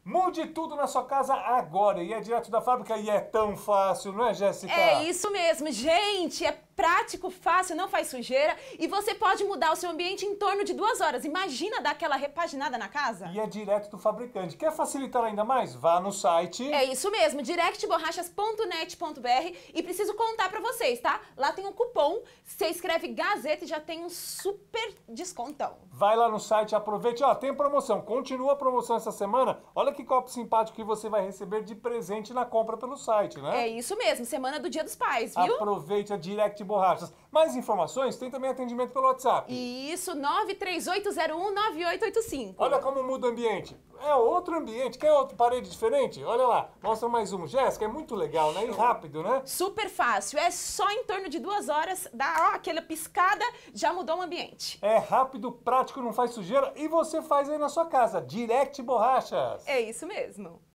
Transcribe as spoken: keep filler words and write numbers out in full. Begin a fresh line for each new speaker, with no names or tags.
Mude tudo na sua casa agora e é direto da fábrica e é tão fácil, não é, Jéssica?
É isso mesmo, gente, é prático, fácil, não faz sujeira e você pode mudar o seu ambiente em torno de duas horas. Imagina dar aquela repaginada na casa?
E é direto do fabricante. Quer facilitar ainda mais? Vá no site...
É isso mesmo, direct borrachas ponto net ponto br e preciso contar pra vocês, tá? Lá tem um cupom, você escreve Gazeta e já tem um super descontão.
Vai lá no site, aproveite, ó, tem promoção, continua a promoção essa semana. Olha que copo simpático que você vai receber de presente na compra pelo site, né?
É isso mesmo, semana do Dia dos Pais, viu?
Aproveite a Direct Borrachas. Mais informações, tem também atendimento pelo WhatsApp.
Isso, nove três oito zero um nove oito oito cinco.
Olha como muda o ambiente. É outro ambiente, quer outra parede diferente? Olha lá, mostra mais um. Jéssica, é muito legal, né? E rápido, né?
Super fácil, é só em torno de duas horas, dá ó, aquela piscada, já mudou o ambiente.
É rápido, prático, não faz sujeira e você faz aí na sua casa. Direct Borrachas.
É isso mesmo.